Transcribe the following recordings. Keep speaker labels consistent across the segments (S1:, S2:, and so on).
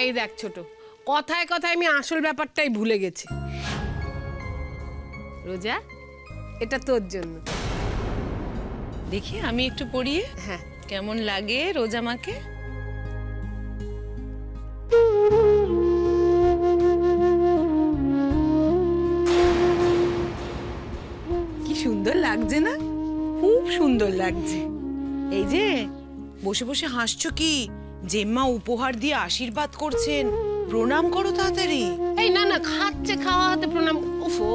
S1: এই দেখ ছোট, কথায় কথায় আমি আসল ব্যাপারটাই ভুলে গেছি। রোজা, এটা তোর জন্য।
S2: দেখি আমি একটু পড়িয়ে।
S1: হ্যাঁ,
S2: কেমন লাগে রোজা মাকে? কি সুন্দর লাগছে না? খুব সুন্দর লাগছে। এই যে বসে বসে হাসছো কি? জেম্মা উপহার দিয়ে আশীর্বাদ করছেন, প্রণাম করো তাড়াতাড়ি।
S1: এই না না, খাচ্ছে, খাওয়া হাতে প্রণাম। উফো,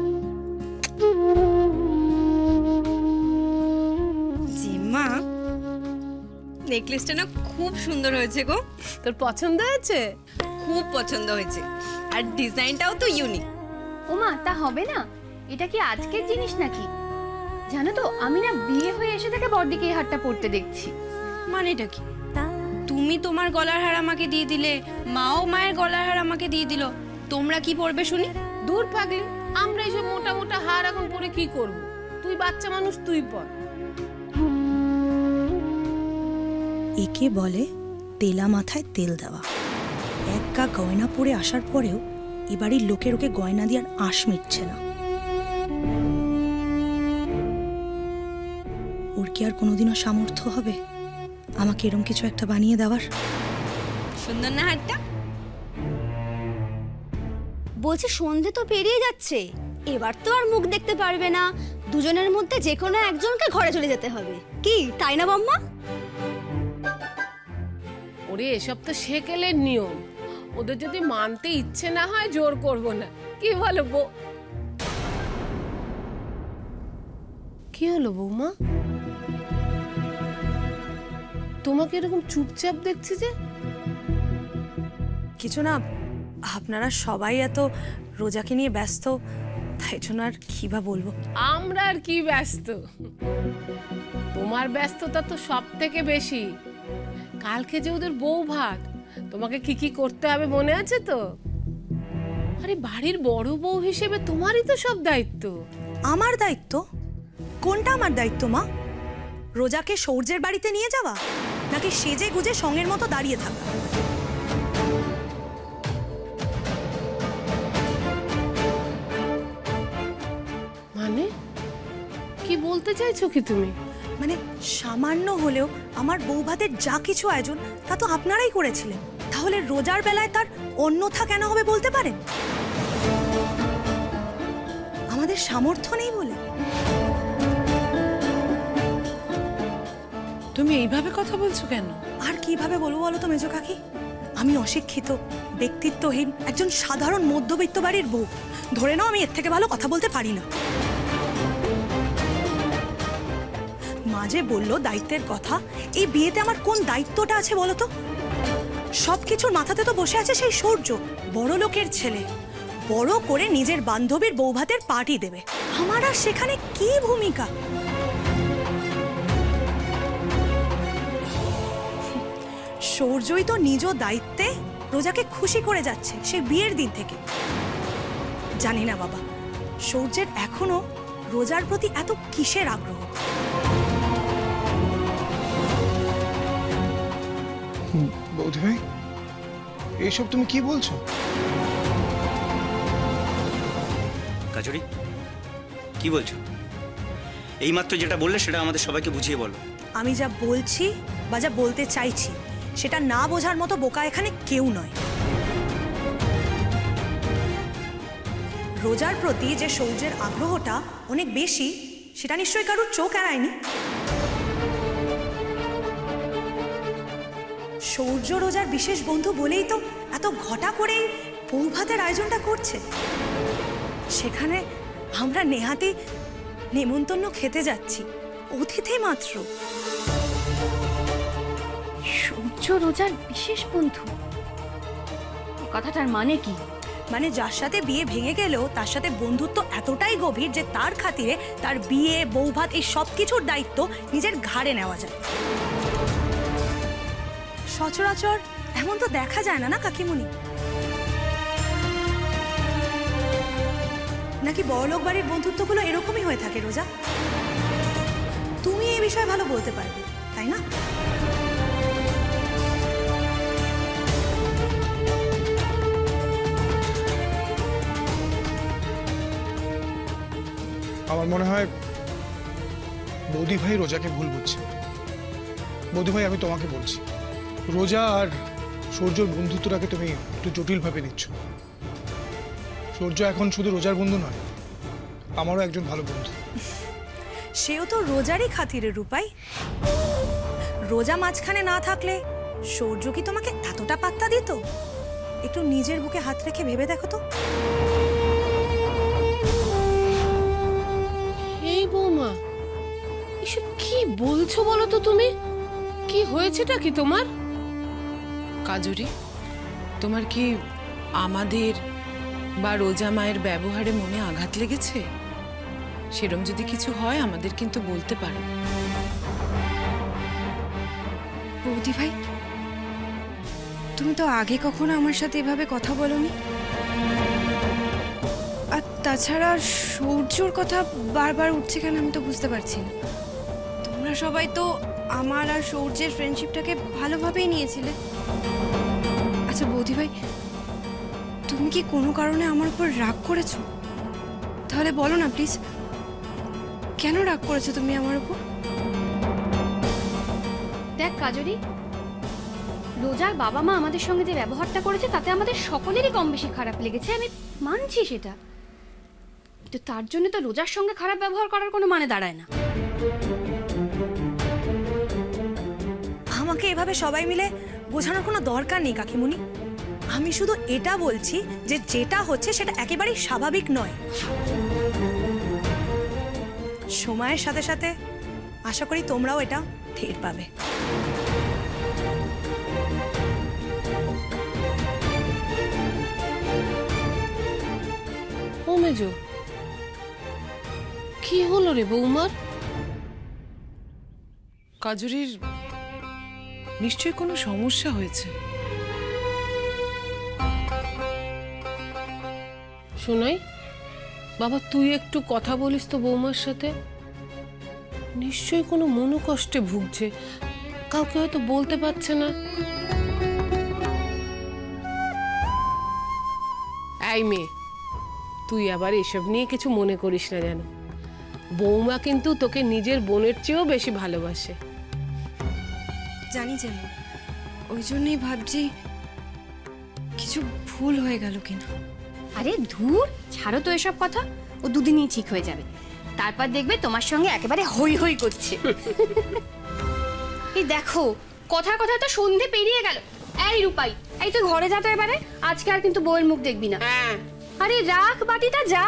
S3: জিম্মা, নেকলেসটা না খুব সুন্দর হয়েছে গো।
S1: তোর পছন্দ হয়েছে?
S3: খুব পছন্দ হয়েছে, আর ডিজাইনটাও তো ইউনিক।
S4: ওমা, তা হবে না? এটা কি আজকের জিনিস নাকি? জানো তো, আমি না বিয়ে হয়ে এসে থেকে বড়দিকে এই হারটা পরতে দেখছি।
S3: মানেটা কি? তুমি তোমার গলার হার আমাকে দিয়ে দিলে, মাও মায়ের গলার হার আমাকে দিয়ে দিল, তোমরা কি পরবে শুনি?
S1: দূর পাগলি, আমরা এইসব মোটা মোটা হার এখন পরে কি করব? তুই বাচ্চা মানুষ, তুই পর।
S5: একে বলে তেলা মাথায় তেল দেওয়া। এক গা গয়না পরে আসার পরেও এবাড়ির লোকের ওকে গয়না দিয়ে আর আঁশ মিটছে না। ওর কি আর কোনোদিনও সামর্থ্য হবে আমাকে এরকম কিছু একটা বানিয়ে দেওয়ার?
S3: সুন্দর না হারটা?
S6: বলছি সন্ধে তো পেরিয়ে যাচ্ছে, এবার তো আর মুখ দেখতে পারবে না, দুজনের মধ্যে যে কোনো একজনকে ঘরে চলে যেতে হবে, কি তাই না বম্মা?
S1: ওরে, এসব তো সেকেলের নিয়ম, ওদের যদি মানতে ইচ্ছে না হয় জোর করব না, কি বলো বউ? কি হলো বৌমা, তোমাকে এরকম চুপচাপ দেখছি যে?
S5: কিছু না, আপনারা সবাই এত রোজাকে নিয়ে ব্যস্ত, তাই জন্য আর কি বা বলবো।
S1: আমরা আর কি ব্যস্ত, তোমার ব্যস্ততা তো সব থেকে বেশি। কালকে যে ওদের বউ ভাত, তোমাকে কি কি করতে হবে মনে আছে তো? আরে বাড়ির বড় বউ হিসেবে তোমারই তো সব দায়িত্ব।
S5: আমার দায়িত্ব? কোনটা আমার দায়িত্ব মা? রোজাকে সৌর্যের বাড়িতে নিয়ে যাওয়া, নাকি সেজে গুজে সঙ্গের মতো দাঁড়িয়ে থাকা?
S1: মানে কি বলতে চাইছো কি তুমি?
S5: মানে সামান্য হলেও আমার বউ ভাতের যা কিছু আয়োজন তা তো আপনারাই করেছিলেন, তাহলে রোজার বেলায় তার অন্যথা কেন হবে বলতে পারেন? আমাদের সামর্থ্য নেই বলে?
S2: তুমি এইভাবে কথা বলছো কেন?
S5: আর কিভাবে বলবো বলো তো মেজো কাকি? আমি অশিক্ষিত, ব্যক্তিত্বহীন একজন সাধারণ মধ্যবিত্ত বাড়ির বউ। ধরে নাও আমি এর থেকে ভালো কথা বলতে পারি না। মাঝে বললো দায়িত্বের কথা, এই বিয়েতে আমার কোন দায়িত্বটা আছে বলো তো? সবকিছুর মাথাতে তো বসে আছে সেই সৌর্য, বড় লোকের ছেলে, বড় করে নিজের বান্ধবীর বউ ভাতের পার্টি দেবে। আমার আর সেখানে কি ভূমিকা? সৌর্যই তো নিজ দায়িত্বে রোজাকে খুশি করে যাচ্ছে সেই বিয়ের দিন থেকে। জানি না বাবা, সৌর্যের এখনো রোজার প্রতি এত কিসের আগ্রহ?
S7: বৌদি ভাই, এইসব তুমি কি বলছো?
S8: কাজরি, কি বলছো? এইমাত্র যেটা বললে সেটা আমাদের সবাইকে বুঝিয়ে বলো।
S5: আমি যা বলছি বা যা বলতে চাইছি সেটা না বোঝার মতো বোকা এখানে কেউ নয়। রোজার প্রতি যে সৌর্যের আগ্রহটা অনেক বেশি, সেটা নিশ্চয়ই কারোর চোখ এড়ায়নি। সৌর্য রোজার বিশেষ বন্ধু বলেই তো এত ঘটা করেই বউ ভাতের আয়োজনটা করছে। সেখানে আমরা নেহাতি নেমন্তন্ন খেতে যাচ্ছি, অতিথি মাত্র।
S4: সূর্য রোজার বিশেষ বন্ধু, কথাটার মানে কি?
S5: মানে যার সাথে বিয়ে ভেঙে গেলেও তার সাথে বন্ধুত্ব এতটাই গভীর যে তার খাতিরে তার বিয়ে, বউ ভাত এই সব কিছুর দায়িত্ব নিজের ঘাড়ে নেওয়া যায়। সচরাচর এমন তো দেখা যায় না, না কাকিমুনি? নাকি বড়লোক বাড়ির বন্ধুত্বগুলো এরকমই হয়ে থাকে রোজা? তুমি এই বিষয়ে ভালো বলতে পারবে, তাই না?
S7: আমার মনে হয় বৌদি ভাই রোজাকে ভুল বুঝছে। বৌদি ভাই, আমি তোমাকে বলছি, রোজা আর সূর্যর বন্ধুত্বটাকে তুমি একটু জটিলভাবে নিচ্ছ। সূর্য এখন শুধু রোজার বন্ধু নয়, আমারও একজন ভালো বন্ধু।
S5: সেও তো রোজারই খাতিরে রূপাই। রোজা মাঝখানে না থাকলে সূর্য কি তোমাকে এতটা পাত্তা দিত? একটু নিজের বুকে হাত রেখে ভেবে দেখো তো।
S1: এই বৌমা, এসব কি বলছো বলো তো তুমি? কি হয়েছেটা কি তোমার?
S2: কাজরি, তোমার কি আমাদের বা রোজা মায়ের ব্যবহারে মনে আঘাত লেগেছে? সেরম যদি কিছু হয় আমাদের কিন্তু বলতে পারো।
S3: বৌদি ভাই, তুমি তো আগে কখনো আমার সাথে এভাবে কথা বলোনি। আর তাছাড়া সূর্যর কথা বারবার উঠছে কেন আমি তো বুঝতে পারছি না। তোমরা সবাই তো আমার আর সূর্যের ফ্রেন্ডশিপটাকে ভালোভাবেই নিয়েছিলে। আচ্ছা বৌদি ভাই, তুমি কি কোনো কারণে আমার উপর রাগ করেছো? তাহলে বলো না প্লিজ, কেন রাগ করেছো তুমি আমার উপর?
S4: দেখ কাজরি, রোজার বাবা মা আমাদের সঙ্গে যে ব্যবহারটা করেছে তাতে আমাদের সকলেরই কম বেশি খারাপ লেগেছে, আমি মানছি সেটা। কিন্তু তার জন্য তো রোজার সঙ্গে খারাপ ব্যবহার করার কোনো মানে দাঁড়ায় না।
S5: আমাকে এভাবে সবাই মিলে বোঝানোর কোনো দরকার নেই কাকিমুনি। আমি শুধু এটা বলছি যে যেটা হচ্ছে সেটা একেবারেই স্বাভাবিক নয়। সময়ের সাথে সাথে আশা করি তোমরাও এটা টের পাবে।
S1: ও মেজো, কি হলো রে বৌমার?
S2: কাজরির নিশ্চয়ই কোনো সমস্যা হয়েছে।
S1: শোনাই বাবা, তুই একটু কথা বলিস তো বৌমার সাথে। নিশ্চয়ই কোনো মনোকষ্টে ভুগছে, কাউকে হয়তো বলতে পারছে না। এই মেয়ে, তুই আবার এসব নিয়ে কিছু মনে করিস না যেন। বৌমা কিন্তু তোকে নিজের বোনের চেয়েও বেশি ভালোবাসে।
S3: জানি জানি, ওই জন্যই ভাবছি কিছু ভুল হয়ে গেল কিনা।
S4: আরে ধুর, ছাড়ো তো এসব কথা। ও দুদিনই ঠিক হয়ে যাবে, তারপর দেখবে তোমার সঙ্গে একেবারে হই হই করছে। এই দেখো, কথার কথা তো সন্ধে পেরিয়ে গেল। এই রূপাই, এই তুই ঘরে যা তো এবারে, আজকে আর কিন্তু বউয়ের মুখ দেখবি না। আরে রাখ বাটিটা, যা।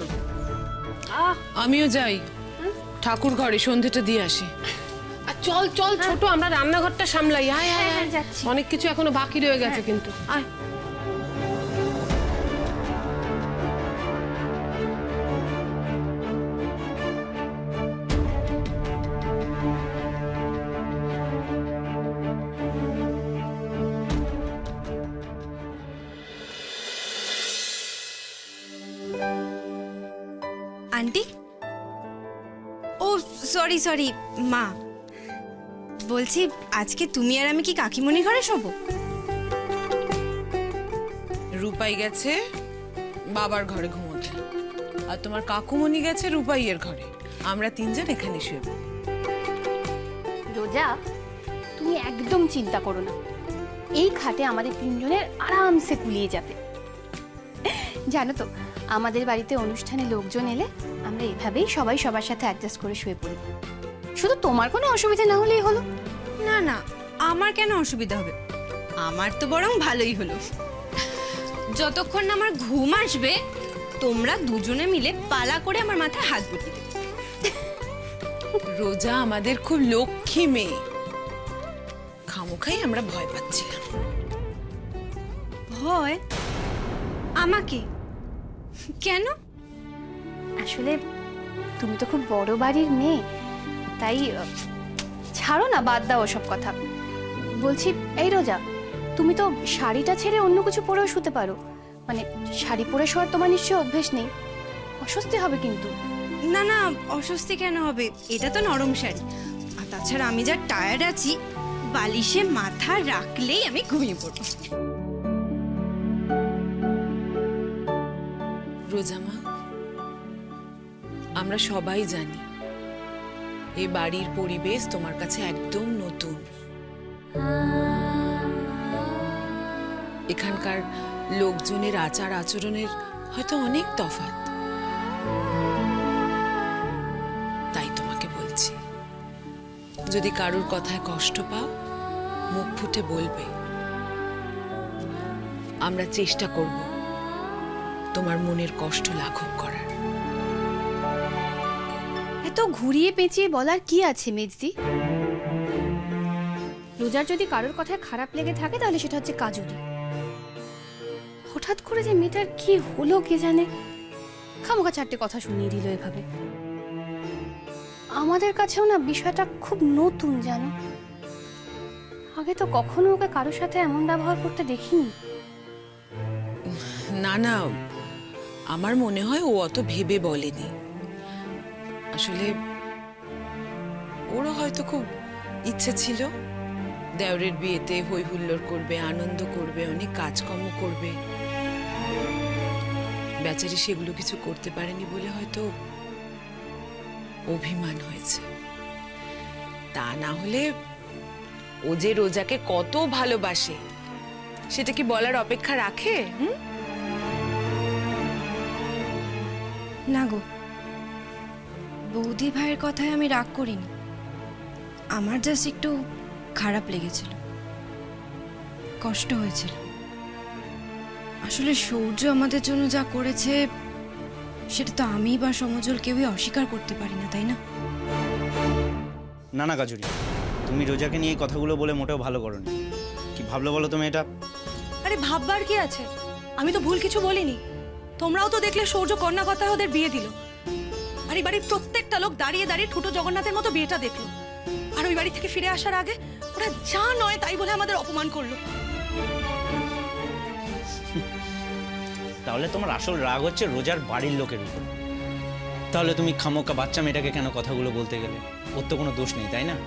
S2: আমিও যাই ঠাকুর ঘরে সন্ধেটা দিয়ে আসি।
S1: আর চল চল ছোট, আমরা রান্নাঘরটা সামলাই। আয় আয় আয়,
S4: যাচ্ছি।
S1: অনেক কিছু এখনো বাকি রয়ে গেছে কিন্তু। আয়।
S3: আন্টি, ও সরি সরি মা, বলছি আজকে তুমি আর আমি কি কাকিমণির ঘরে শোবো?
S2: রূপাই গেছে বাবার ঘরে ঘুমোতে, আর তোমার কাকুমণি গেছে রূপাইয়ের ঘরে। আমরা তিনজন এখানে শুয়ে।
S4: রোজা, তুমি একদম চিন্তা করো না, এই খাটে আমাদের তিনজনের আরামসে কুলিয়ে যাবে। জানো তো, আমাদের বাড়িতে অনুষ্ঠানে লোকজন এলে আমরা এভাবেই সবাই সবার সাথে অ্যাডজাস্ট করে শুয়ে পড়ি। শুধু তোমার কোনো অসুবিধা না হলেই হলো।
S3: না না, আমার কেন অসুবিধা হবে? আমার তো বরং ভালোই হলো। যতক্ষণ না আমার ঘুম আসবে তোমরা দুজনে মিলে পালা করে আমার মাথায় হাত বুলিয়ে দেবে।
S2: রোজা আমাদের খুব লক্ষ্মী মেয়ে, খামোখাই আমরা ভয় পাচ্ছিলাম।
S3: ভয়? আমাকে কেন?
S4: আসলে তুমি তো খুব বড় বাড়ির মেয়ে, তাই ছাড়ো না, বাদ দাও ওসব কথা। বলছি, এই রোজা, তুমি তো শাড়িটা ছেড়ে অন্য কিছু পরেও শুতে পারো। মানে শাড়ি পরে শোয়ার তোমার নিশ্চয়ই অভ্যেস নেই, অস্বস্তি হবে কিন্তু।
S3: না না, অস্বস্তি কেন হবে? এটা তো নরম শাড়ি। আর তাছাড়া আমি যা টায়ার্ড আছি, বালিশে মাথা রাখলেই আমি ঘুমিয়ে পড়ব।
S2: রোজা মা, আমরা সবাই জানি এই বাড়ির পরিবেশ তোমার কাছে একদম নতুন। এখানকার লোকজনের আচার আচরণের হয়তো অনেক তফাৎ। তাই তোমাকে বলছি, যদি কারোর কথায় কষ্ট পাও মুখ ফুটে বলবে। আমরা চেষ্টা করব তোমার মনের কষ্ট লাঘব করার।
S4: এত ঘুরিয়ে পেঁচিয়ে বলার কি আছে মেজদি? রোজার যদি কারোর কথায় খারাপ লেগে থাকে তাহলে সেটা হচ্ছে কাজুরি। হঠাৎ করে যে মেয়েটার কি হলো কে জানে, খামোকা চারটে কথা শুনিয়ে দিল এভাবে। আমাদের কাছেও না বিষয়টা খুব নতুন, জানো। আগে তো কখনো ওকে কারোর সাথে এমন ব্যবহার করতে দেখিনি।
S2: না না, আমার মনে হয় ও অত ভেবে বলেনি। আসলে ওরও হয়তো খুব ইচ্ছে ছিল দেওরের বিয়েতে হই হুল্লোড় করবে, আনন্দ করবে, অনেক কাজকর্ম করবে। বেচারি সেগুলো কিছু করতে পারেনি বলে হয়তো অভিমান হয়েছে। তা না হলে ও যে রোজাকে কত ভালোবাসে সেটা কি বলার অপেক্ষা রাখে?
S3: না গো, বৌদি ভাইয়ের কথায় আমি রাগ করিনি। আমার জাস্ট একটু খারাপ লেগেছিল, কষ্ট হয়েছিল। আসলে সূর্য আমাদের জন্য যা করেছে সেটা তো আমি বা সমজল কেউই অস্বীকার করতে পারি না, তাই না?
S8: না না কাজুরি, তুমি রোজাকে নিয়ে এই কথাগুলো বলে মোটেও ভালো করোনি। কি ভাবলো বলো তুমি এটা?
S5: আরে ভাববার কি আছে, আমি তো ভুল কিছু বলিনি। তোমরাও তো দেখলে সূর্য কন্যা কথায় ওদের বিয়ে দিল। আর এই বাড়ির প্রত্যেকটা লোক দাঁড়িয়ে দাঁড়িয়ে ঠুটো জগন্নাথের মতো বিয়েটা দেখলো। আর ওই বাড়ি থেকে ফিরে আসার আগে ওরা যা নয় তাই বলে আমাদের অপমান করলো।
S8: তাহলে তোমার আসল রাগ হচ্ছে রোজার বাড়ির লোকের উপর। তাহলে তুমি খামোকা বাচ্চা মেয়েটাকে কেন কথাগুলো বলতে গেলে? ওর তো কোনো দোষ নেই, তাই না?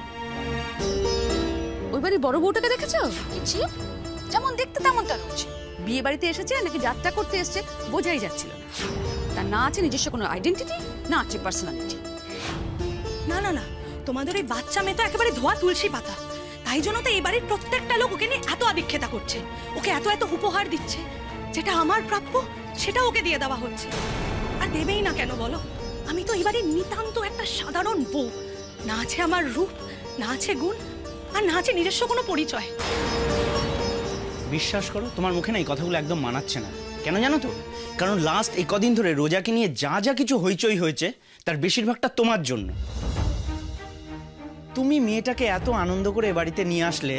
S9: ওই বাড়ির বড় বউটাকে দেখেছো? ছি, যেমন দেখতে তেমন তার হচ্ছে। বিয়ে বাড়িতে এসেছে নাকি যাত্রা করতে এসেছে বোঝাই যাচ্ছিল না। তার না আছে নিজস্ব কোনো আইডেন্টিটি, না আছে পার্সোনালিটি।
S5: না না না, তোমাদের ওই বাচ্চা মেয়ে তো একেবারে ধোয়া তুলসী পাতা। তাই জন্য তো এই বাড়ির প্রত্যেকটা লোক ওকে নিয়ে এত আদিক্ষেতা করছে, ওকে এত এত উপহার দিচ্ছে। যেটা আমার প্রাপ্য সেটা ওকে দিয়ে দেওয়া হচ্ছে। আর দেবেই না কেন বলো? আমি তো এই বাড়ির নিতান্ত একটা সাধারণ বউ। না আছে আমার রূপ, না আছে গুণ, আর না আছে নিজস্ব কোনো পরিচয়।
S8: বিশ্বাস করো, তোমার মুখে না এই কথাগুলো একদম মানাচ্ছে না। কেন জানো তো? কারণ লাস্ট এই কদিন ধরে রোজাকে নিয়ে যা যা কিছু হইচই হয়েছে তার বেশিরভাগটা তোমার জন্য। তুমি মেয়েটাকে এত আনন্দ করে এ বাড়িতে নিয়ে আসলে,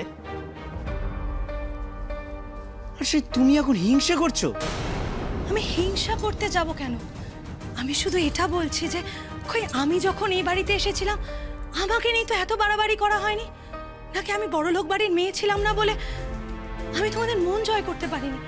S8: আর সে তুমি এখন হিংসে করছো।
S5: আমি হিংসা করতে যাব কেন? আমি শুধু এটা বলছি যে কই আমি যখন এই বাড়িতে এসেছিলাম আমাকে নিয়ে তো এত বাড়াবাড়ি করা হয়নি। নাকি আমি বড়লোক বাড়ির মেয়ে ছিলাম না বলে আমি তোমাদের মন জয় করতে পারিনি?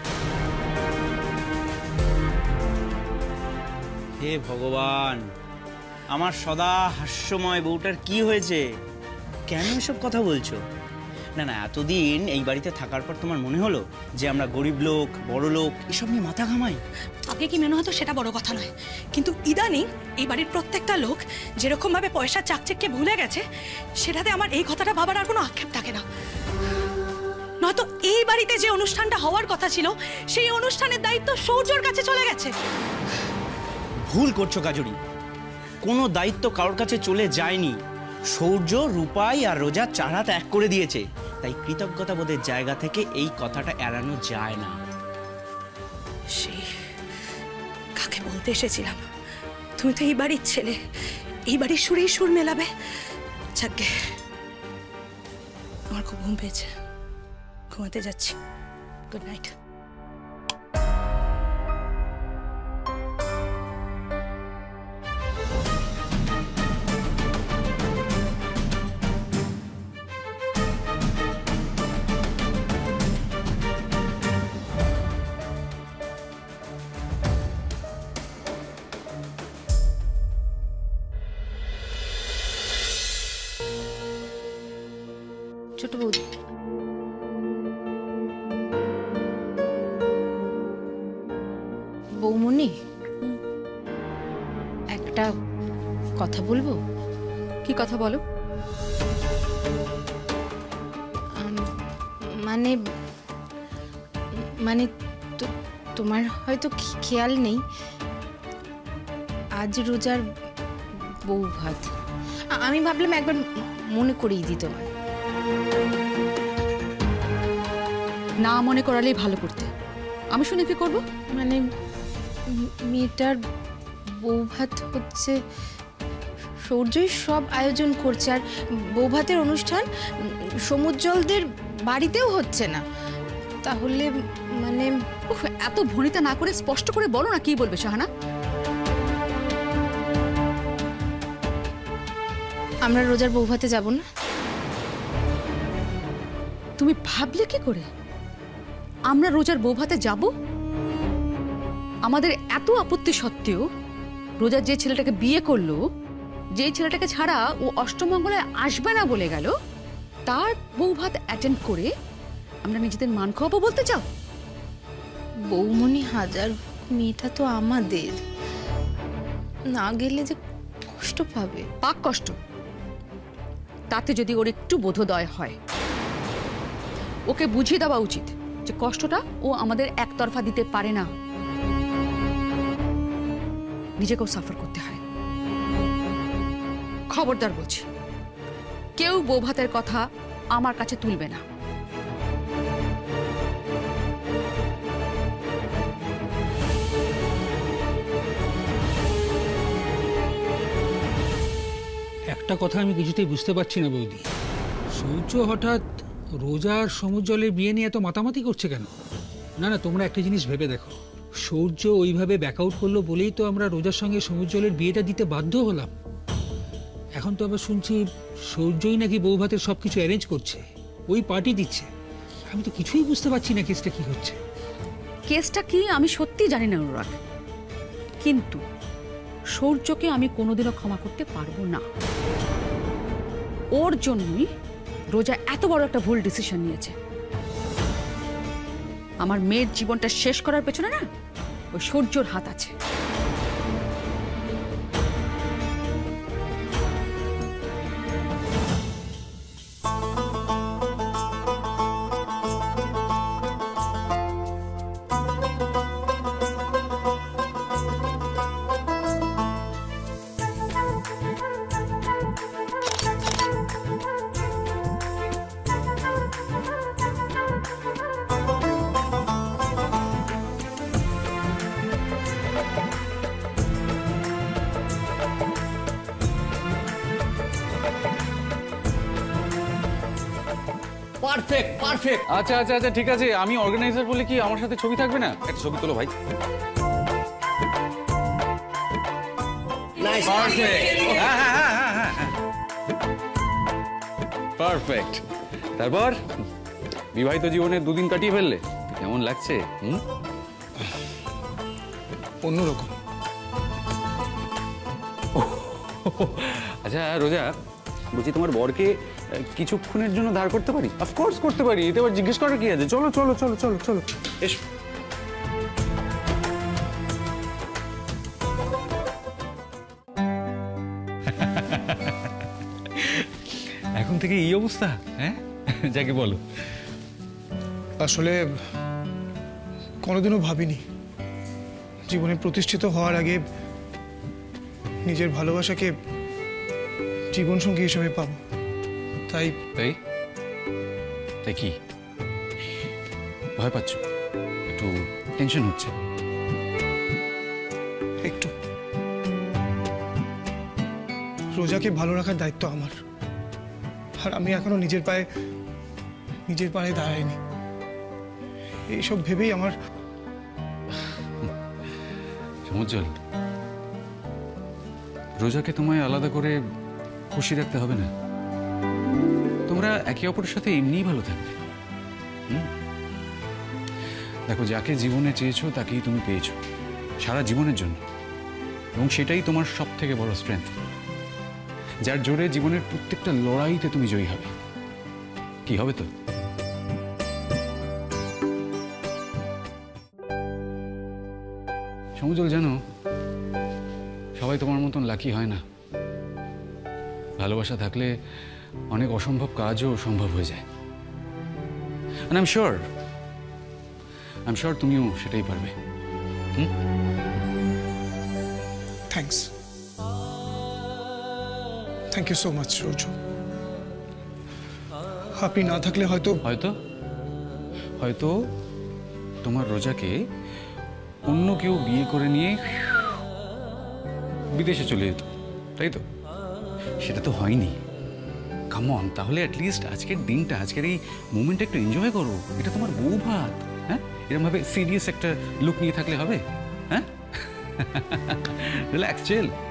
S8: হে ভগবান, আমার সদা হাস্যময় বউটার কি হয়েছে? কেন এসব কথা বলছো? না না, এতদিন এই বাড়িতে থাকার পর তোমার মনে হলো যে আমরা গরিব লোক, বড় লোক এসব নিয়ে মাথা ঘামাই?
S5: আগে কি মনে হতো সেটা বড় কথা নয়, কিন্তু ইদানিং এই বাড়ির প্রত্যেকটা লোক যেরকম ভাবে পয়সা চাকচিককে ভুলে গেছে সেটাতে আমার এই কথাটা ভাবার আর কোনো আক্ষেপ থাকে না। নয়তো এই বাড়িতে যে অনুষ্ঠানটা হওয়ার কথা ছিল সেই অনুষ্ঠানের দায়িত্ব সূর্যর কাছে চলে গেছে।
S8: ভুল করছো কাজুরি, কোনো দায়িত্ব কারোর কাছে চলে যায়নি। সূর্য, রূপাই আর রোজা চারা ত্যাগ করে দিয়েছে, তাই কৃতজ্ঞতা বোধের জায়গা থেকে এই কথাটা এড়ানো যায় না।
S5: সেই কাকে বলতে এসেছিলাম, তুমি তো এই বাড়ির ছেলে, এই বাড়ির সুরেই সুর মেলাবে। যাকে আমার খুব ঘুম পেয়েছে, ঘুমাতে যাচ্ছি। Good night.
S4: ছোট বৌদি,
S1: বৌমনি, একটা
S2: কথা বলবো?
S9: কি কথা বলো?
S2: মানে মানে তোমার হয়তো খেয়াল নেই, আজ রোজার বউ ভাত। আমি ভাবলাম একবার মনে করিয়ে দিই তোমার।
S9: না মনে করালেই ভালো করতে। আমি শুনে কি করবো?
S2: মানে মেয়েটার বউ ভাত হচ্ছে, সৌর্যই সব আয়োজন করছে, আর বউ ভাতের অনুষ্ঠান সমুজ্জ্বলদের বাড়িতেও হচ্ছে না। তাহলে মানে
S9: এত ভনিতা না করে স্পষ্ট করে বলো না কি বলবে শাহানা।
S2: আমরা রোজার বউ ভাতে যাব না?
S9: তুমি ভাবলে কি করে আমরা রোজার বউ ভাতে যাব? আমাদের এত আপত্তি সত্ত্বেও রোজার যে ছেলেটাকে বিয়ে করলো, যে ছেলেটাকে ছাড়া ও অষ্টমঙ্গলে আসবে না বলে গেল, তার বউ ভাত অ্যাটেন্ড করে আমরা নিজেদের মান খাওয়াবো বলতে চাও?
S2: বৌমনি হাজার, মেয়েটা তো আমাদের, না গেলে যে কষ্ট পাবে।
S9: পাক কষ্ট, তাতে যদি ওর একটু বোধোদয় হয়, ওকে বুঝিয়ে দেওয়া উচিত যে কষ্টটা ও আমাদের একতরফা দিতে পারে না, নিজেকেও সাফার করতে হয়। খবরদার বলছি, কেউ বউ ভাতের কথা আমার কাছে তুলবে না।
S10: একটা কথা আমি কিছুতেই বুঝতে পারছি না বৌদি, সূর্য হঠাৎ রোজার সমুজ্জ্বলের বিয়ে নিয়ে এত মাতামাতি করছে কেন? না না, তোমরা একটা জিনিস ভেবে দেখো, সূর্য ওইভাবে ব্যাকআউট করলো বলেই তো আমরা রোজার সঙ্গে সমুজ্জ্বলের বিয়েটা দিতে বাধ্য হলাম। এখন তো আবার শুনছি সূর্যই নাকি বউ ভাতের সবকিছু অ্যারেঞ্জ করছে, ওই পার্টি দিচ্ছে। আমি তো কিছুই বুঝতে পারছি না কেসটা কি হচ্ছে।
S9: কেসটা কি আমি সত্যি জানি না অনুরাগ, কিন্তু সূর্যকে আমি কোনোদিনও ক্ষমা করতে পারবো না। ওর জন্যই রোজা এত বড় একটা ভুল ডিসিশন নিয়েছে। আমার মেয়ের জীবনটা শেষ করার পেছনে না ওই সূর্যর হাত আছে।
S11: Perfect perfect. আচ্ছা আচ্ছা আচ্ছা ঠিক আছে, আমি অর্গানাইজার বলে কি আমার সাথে ছবি থাকবে না? একটা ছবি তোলো ভাই। পারফেক্ট। তারপর বিবাহিত জীবনে দুদিন কাটিয়ে ফেললে, কেমন লাগছে?
S7: অন্যরকম।
S11: আচ্ছা রোজা, বলছি তোমার বরকে কিছুক্ষণের জন্য ধার করতে পারি? অফকোর্স করতে পারি, এতে আবার জিজ্ঞেস করার কি আছে? চলো চলো চলো চলো চলো এসো। এখন থেকে এই অবস্থা? হ্যাঁ, যাকে বলো।
S7: আসলে কোনোদিনও ভাবিনি জীবনে প্রতিষ্ঠিত হওয়ার আগে নিজের ভালোবাসাকে জীবনসঙ্গী হিসেবে পাবো। তাই
S11: তাই তাই কি ভয় পাচ্ছ? একটু টেনশন হচ্ছে?
S7: একটু। রোজাকে ভালো রাখার দায়িত্ব আমার, আর আমি এখনো নিজের পায়ে দাঁড়াইনি। এইসব ভেবেই আমার।
S11: সমুজ্জ্বল, রোজাকে তোমায় আলাদা করে খুশি রাখতে হবে না। তোমরা একে অপরের সাথে এমনিই ভালো থাকবে। দেখো, যাকে জীবনে চেয়েছো তাকেই তুমি পেয়েছো সারা জীবনের জন্য, এবং সেটাই তোমার সব থেকে বড় স্ট্রেংথ, যার জোরে জীবনের প্রত্যেকটা লড়াইতে তুমি জয়ী হবে। কি হবে তো? সমুজ্জ্বল, জানো সবাই তোমার মতন লাকি হয় না। ভালোবাসা থাকলে অনেক অসম্ভব কাজও সম্ভব হয়ে যায়। And I'm sure তুমিও সেটাই পারবে।
S7: Thank you so much Surya. আপনি না থাকলে হয়তো
S11: তোমার রোজাকে অন্য কেউ বিয়ে করে নিয়ে বিদেশে চলে যেত, তাই তো? সেটা তো হয়নি। কাম অন, তাহলে অ্যাটলিস্ট আজকের দিনটা, আজকের এই মোমেন্টটা একটু এনজয় করো। এটা তোমার বউ ভাত, হ্যাঁ? এরকম ভাবে সিরিয়াস একটা লুক নিয়ে থাকলে হবে? হ্যাঁ, রিল্যাক্স, চিল।